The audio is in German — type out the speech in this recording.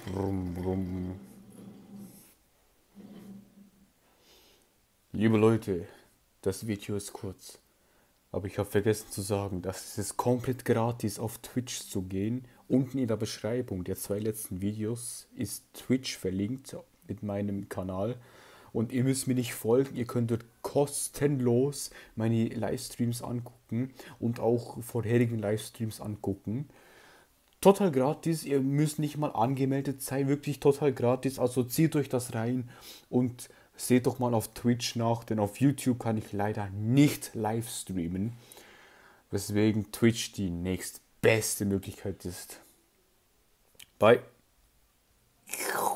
Brumm, brumm. Liebe Leute, das Video ist kurz, aber ich habe vergessen zu sagen, dass es ist komplett gratis auf Twitch zu gehen. Unten in der Beschreibung der zwei letzten Videos ist Twitch verlinkt mit meinem Kanal. Und ihr müsst mir nicht folgen, ihr könnt dort kostenlos meine Livestreams angucken und auch vorherigen Livestreams angucken. Total gratis, ihr müsst nicht mal angemeldet sein, wirklich total gratis. Also zieht euch das rein und seht doch mal auf Twitch nach, denn auf YouTube kann ich leider nicht live streamen, weswegen Twitch die nächstbeste Möglichkeit ist. Bye.